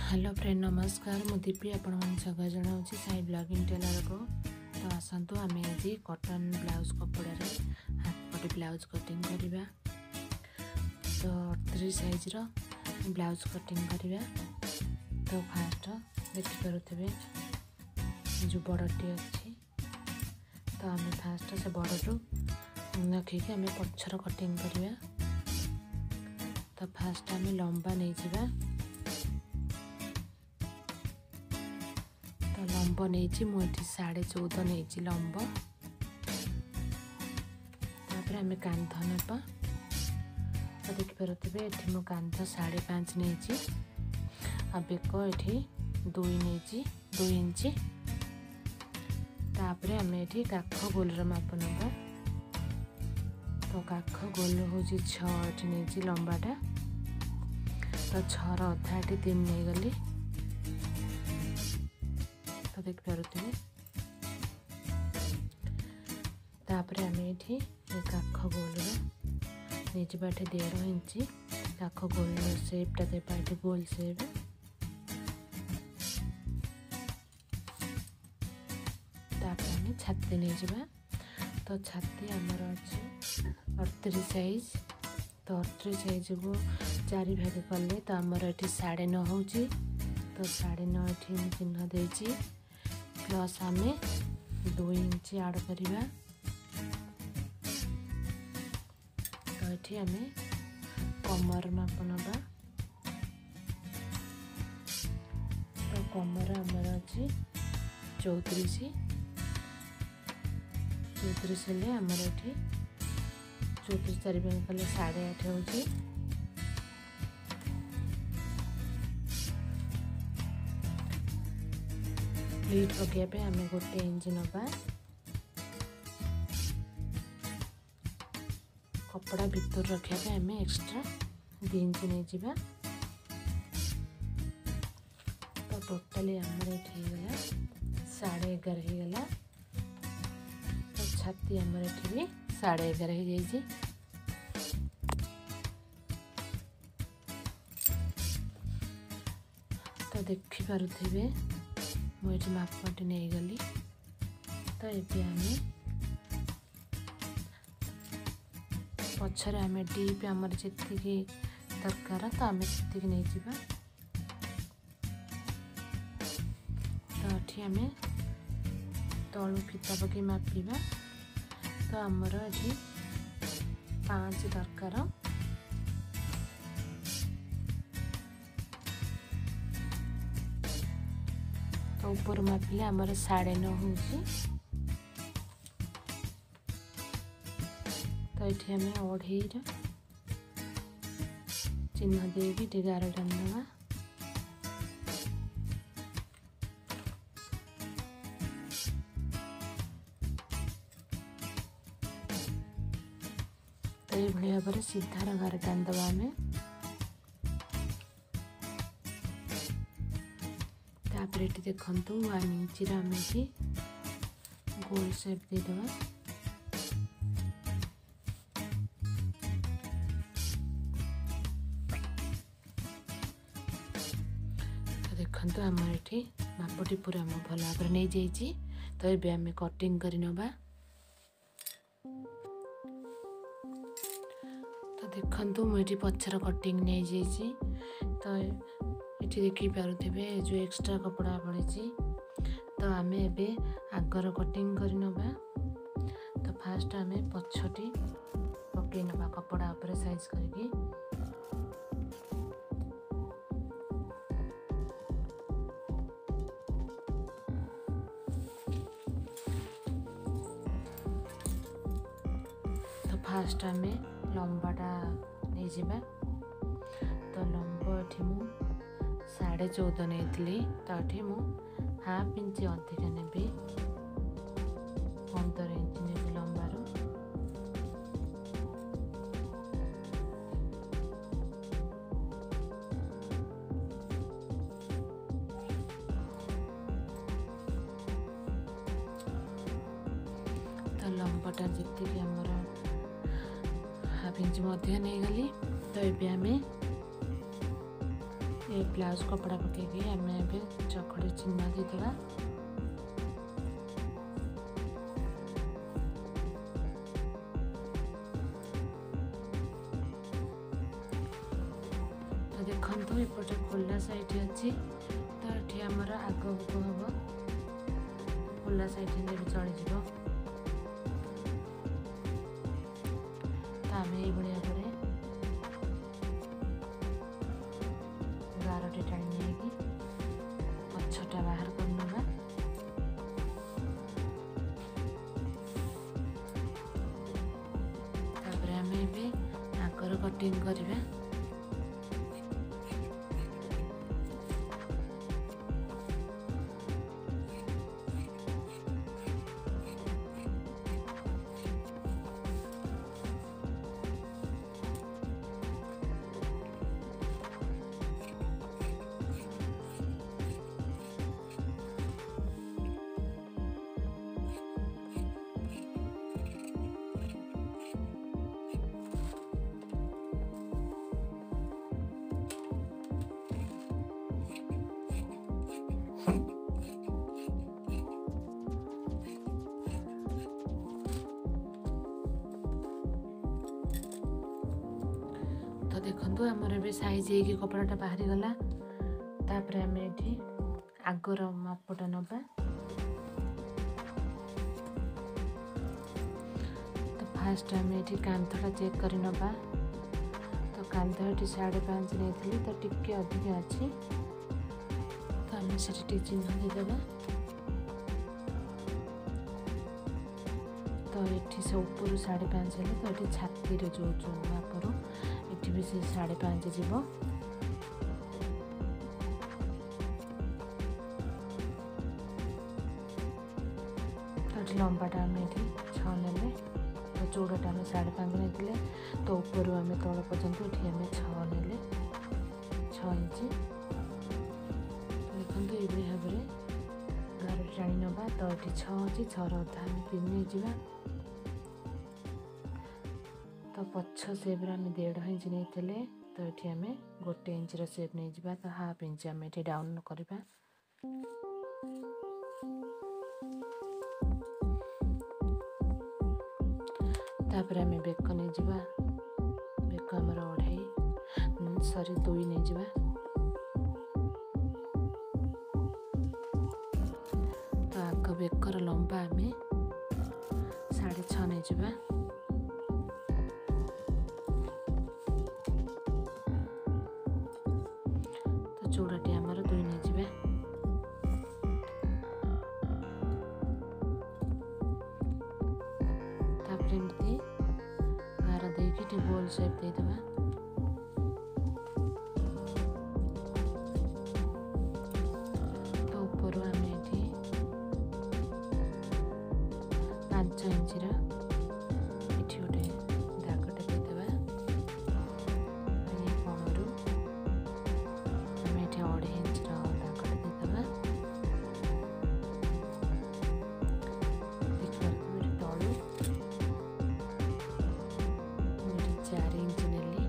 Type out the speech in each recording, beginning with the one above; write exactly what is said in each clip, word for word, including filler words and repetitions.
Hello friend नमस्कार मु दीपी आपण मन स्वागत जनाऊँ साई ब्लॉगिंग टेलर को। तो आसतु आम आज कॉटन ब्लाउज कपड़ा रे हाथ पटी ब्लाउज कटिंग करवा। तो अड़तीस साइज रो ब्लाउज कटिंग करवा। तो फास्ट देखि पारुथिबे जो बड़टी अच्छी। तो आम फास्ट से बड़ू रखिक आम पछर कटिंग करवा। तो फास्ट आम लंबा नहीं जावा। तो लंब नहीं मुझे साढ़े चौदह नहीं लंब। तापर आम कांध नेबा। तो देखिपे ये मो कांध साढ़े पाँच नहीं आ बेक ये दुई नहीं दुई इंच। तापर आम ये काख गोलर माप नवा। तो काख गोल हूँ छठ नहीं लंबाटा। तो छर अधा ये तीन नहीं गली। तो देख पारे तापर आम ये काख गोल नहीं बाटे डेढ़ इंच काख गोल सेपटा देवा ये गोल सेप। तापर आम छाती नहीं जावा। तो छाती आमर अच्छे अड़तीस साइज। तो अड़तीस साइज को चारि भाग कले तो आमर ये साढ़े नौ हो। तो साढ़े नौ ये चिन्ह देती प्लस आम दो इंच आड करवा। तो ये आम कमर माप नवा। तो कमर आमर अच्छी चौतीस चौतीस हेल्ले आमर ये चौतीस चारि कले साढ़े आठ हो। प्लीट पकड़े आम गोटे इंच नवा। कपड़ा भीतर रखापे आम एक्स्ट्रा दो इंच नहीं जावा। तो टोटाली आमर ये साढ़े एगार हो गला। तो छाती आमर ये भी साढ़े एगार हो जाइए। तो देखि पारुथिबे मुझे मापटी नहीं गली। तो ये आम पछरे आम डीप आमर जी दरकार तो आम से नहीं जावा। तो ये आम तलू फीता पकई मापिबा। तो आमर ये पाँच दरकार। तो ऊपर मापिले आमर साढ़े नौ हो। तो ये आम अढ़ई चिन्ह देवी गार टाणी नवा। तो ये भाव में सीधार गार टाणी दवा आम। तापर ये देखु वन इंच आम गोल सेप देदेवा। तो देखु आम ये मापटी पूरा आम भल भाव नहीं जाइए। तो ये आम कटिंग कर नवा। तो देखु मुझे पछर कटिंग नहीं जाइए। तो ये देखी पारुथिबे जो एक्स्ट्रा कपड़ा पड़ी। तो आम ए आगर कटिंग कर नवा। तो फास्ट आम पछटी पकई नवा कपड़ा ऊपर साइज करके। तो फास्ट आम लंबाटा नहीं जावा। तो लंब ये मु साढ़े चौदह नहीं। तो ये मु हाफ इंच अधिक नेबी पंद्रह इंच नेबी लंबार। तो लंबाटा जी आमर हाफ इंच नहीं गली। तो ये आम से ब्लाउज कपड़ा पकईकि आम ए चकड़ी चिन्ह देदेबा। तो देखो एपटे खोला साइड अच्छी तो ये आमर आग बुक हम खोला साइड भी चल तो आम ये भाव गारटे टाणी नहीं पछटा बाहर करना। तापर आम ए आगर कटिंग करवा। तो देखो आमर भी साइज हो कपड़ाटा बाहरी गला। तापर आम ये आगर मापटा नवा। तो फास्ट आम ये कांथटा चेक कर नवा। तो कांथ ये साढ़े पाँच नहीं तो टिके अधिक अच्छी तो आम से चिन्ह देदेबा। तो ये से ऊपर साढ़े पाँच है तो ये छाती जो जो मापर ये भी से साढ़े पाँच जीव। तो लंबाटा आम ये छः ने तो चौड़ाटा आम साढ़े पाँच नहीं तो ऊपर आम तल पर्यंत ये आम छः ने छः इंच। देखो ये भाव में गार टाणी नवा। तो ये छः अच्छी छर अधा आम तीन नहीं जा। तो पछ सेप आम डेढ़ इंच नहीं तो ये आम गोटे इंच सेप नहीं जा। तो हाफ इंच आम ये डाउन करवा। तापर आम बेक नहीं जा। बेक आमर अढ़ाई सॉरी दुई नहीं जा। तो आग बेकर लंबा आम साढ़े छः नहीं जा। चौड़ाटी आमर दुई नहीं जा। तापर एमती गार देकी गोल शेप देदेबा। तो ऊपर आम ये पांच इंचर ये गोटे दागटे देदेबा। ये कणरू आम ये अढ़ाई इंचर दागटे देदेबा। देखिए तलू चार इंच नेली।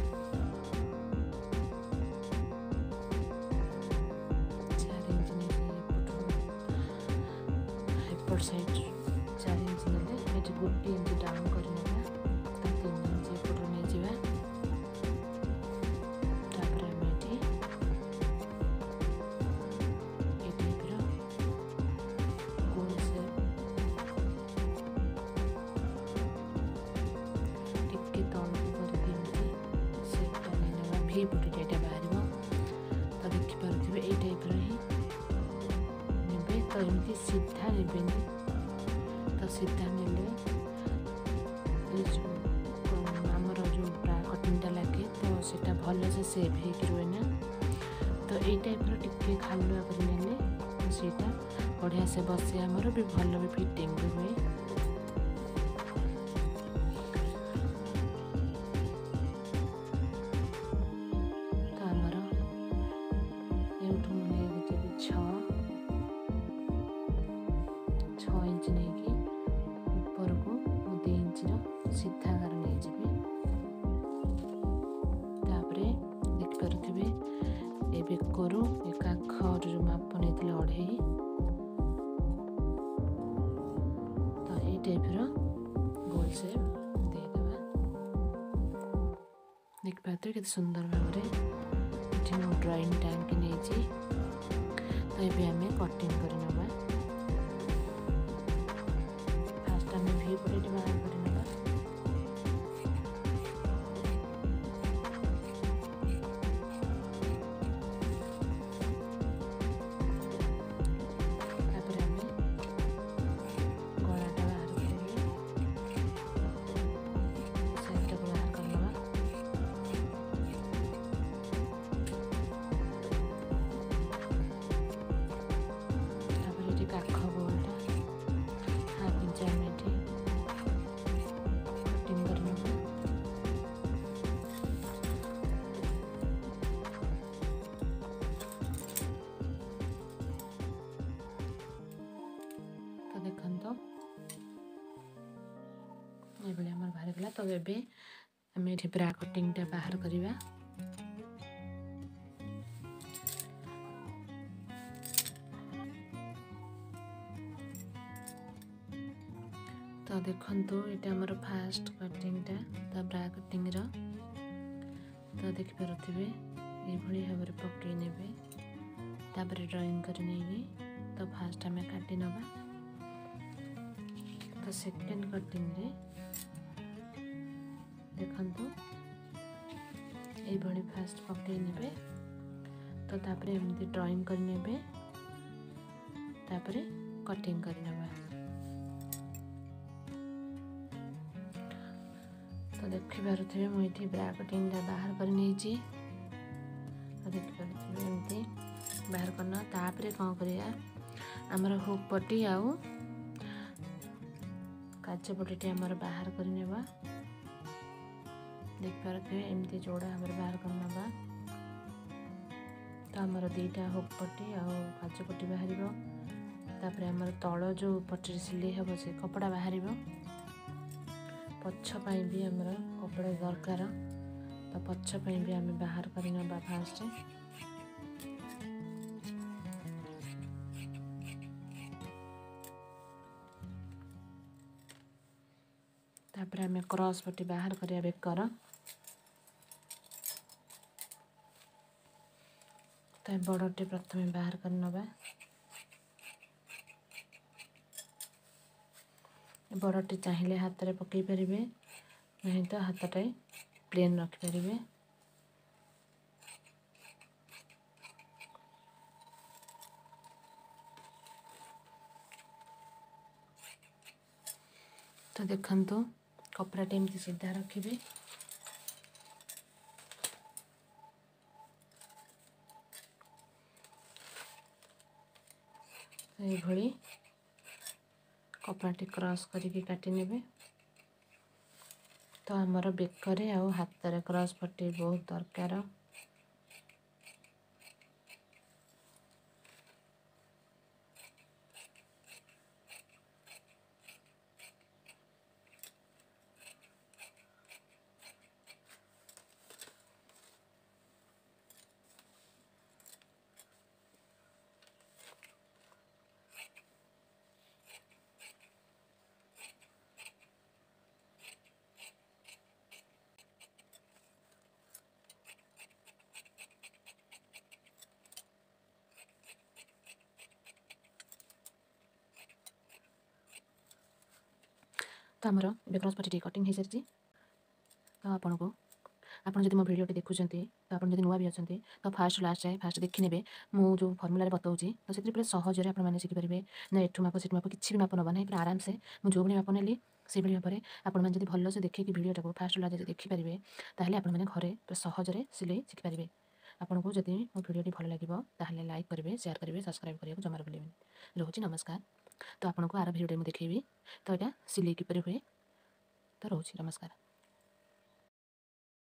चार इंच एपट साइड चार इंच ने ये गोटे इंच डाउन कर तो तीन इंच एपट नहीं जा। तापर आम ये टाइप गोल शेप टिके तलू करके सेपटा नहीं ना भी पटे ये बाहर। तो देखिपे ये टाइप ही ने तो एमती सीधा ने। तो सीधा ने आमर जो कटिंगटा लगे तो सीटा भल से सेप हो रुए ना। तो ये टाइप टिके खालुआ कर तो सीटा बढ़िया से बसे आमर भी भल भी फिटिंग भी हुए। तो आमर छः इंच नहीं ऊपर को दो इंच सीधा गार नहीं जी। तापर देखिपे ବେକରୁ ଏ କାଖରୁ ଯେଉଁ ମାପ ନେଇଥିଲେ ଅଢ଼େଇ, ତ ଏଇ ଟାଇପ୍ର ଗୋଲ ସେପ୍ ଦେଇଦେବା। ଦେଖିପାରୁଥିବେ କେତେ ସୁନ୍ଦର ଭାବରେ ଏଠି ମୁଁ ଡ୍ରଇଂଟା ଆଙ୍କି ନେଇଛି। ତ ଏବେ ଆମେ କଟିଂ କରିନେବା। ଫାଷ୍ଟ ଆମେ ଭି ପଟେ ବାହାର କରିନେବା। ତାପରେ ଆମେ ଗଳାଟା ବାହାର କରିକି ସାଇଡ଼ଟାକୁ ବାହାର କରିନେବା। ତାପରେ ଏଠି କାଖ ଗୋଲଟା ହାଫ୍ ଇଞ୍ଚ ଆମେ ଏଠି କଟିଂ କରିନେବା। ତ ଦେଖନ୍ତୁ ଏଭଳି ଆମର ବାହାରିଗଲା। ତ ଏବେ ଆମେ ଏଠି ବ୍ରା କଟିଂଟା ବାହାର କରିବା। ତ ଦେଖନ୍ତୁ ଏଇଟା ଆମର ଫାଷ୍ଟ କଟିଂଟା, ତ ବ୍ରା କଟିଂର। ତ ଦେଖିପାରୁଥିବେ ଏଇଭଳି ଭାବରେ ପକାଇ ନେବେ। ତାପରେ ଡ୍ରଇଂ କରି ନେଇକି ତ ଫାଷ୍ଟ ଆମେ କାଟି ନେବା। ତ ସେକେଣ୍ଡ କଟିଂରେ ଦେଖନ୍ତୁ এইଭଳି ଫାଷ୍ଟ ପକାଇ ନେବେ। ତ ତାପରେ ଏମିତି ଡ୍ରଇଂ କରିନେବେ, ତାପରେ କଟିଂ କରିନେବା। ତ ଦେଖିପାରୁଥିବେ ମୁଁ ଏଠି ବ୍ରା କଟିଂଟା ବାହାର କରି ନେଇଛି। ତ ଦେଖିପାରୁଥିବେ ଏମିତି ବାହାର କରିନେବା। ତାପରେ କ'ଣ କରିବା, ଆମର ହୁକ୍ ପଟି ଆଉ କାଚ ପଟିଟି ଆମର ବାହାର କରିନେବା। ଦେଖିପାରୁଥିବେ ଏମିତି ଯୋଡ଼ା ଭାବରେ ବାହାର କରିନେବା। ତ ଆମର ଦୁଇଟା ହୁକ୍ ପଟି ଆଉ କାଚ ପଟି ବାହାରିବ। ତାପରେ ଆମର ତଳ ଯେଉଁ ପଟିରେ ସିଲେଇ ହେବ ସେ କପଡ଼ା ବାହାରିବ। ପଛ ପାଇଁ ବି ଆମର କପଡ଼ା ଦରକାର, ତ ପଛ ପାଇଁ ବି ଆମେ ବାହାର କରିନେବା ଫାଷ୍ଟ। ତାପରେ ଆମେ କ୍ରସ୍ ପଟି ବାହାର କରିବା ବେକର। ତ ବଡ଼ଟି ପ୍ରଥମେ ବାହାର କରିନେବା। ବଡ଼ଟି ଚାହିଁଲେ ହାତରେ ପକାଇ ପାରିବେ, ନାହିଁ ତ ହାତଟା ପ୍ଲେନ୍ ରଖିପାରିବେ। ତ ଦେଖନ୍ତୁ କପଡ଼ାଟି ଏମିତି ସିଧା ରଖିବେ। এইଭଳି କପଡ଼ାଟି କ୍ରସ୍ କରିକି କାଟି ନେବେ। ତ ଆମର ବେକରେ ଆଉ ହାତରେ କ୍ରସ୍ ପଟି ବହୁତ ଦରକାର। तो आमर ए क्रॉस पट्टी कटिंग हो सारी। तो आपन को आपन जब मो भिडियोटी देखुंत तो आप नुआ भी अच्छा तो फास्ट लास्ट जाए फास्ट देखने मु जो फर्मुला बताऊँगी तो से पूरा सहजरे आपने शिखिपारे ना एठू माप सेठू माप किसी भी माप नवा ना पूरा आराम से मुझे जो माप नेली से भाव में आपण मैंने भल से देखिए भिडियोटा को फास्ट लास्ट देखिपारे ताहले आपण मैंने घरे पूरा सहजरे सिलाई शिखिपारे। आपन को जब मो भिडियोटी भल लगे ताहले लाइक करेंगे शेयर करेंगे सब्सक्राइब करने को जमार भूलें। रोचे नमस्कार। तो आपन को आर भिडियो मुझे देखी तो यहाँ सिलाई किपर हुए। तो रोचे नमस्कार।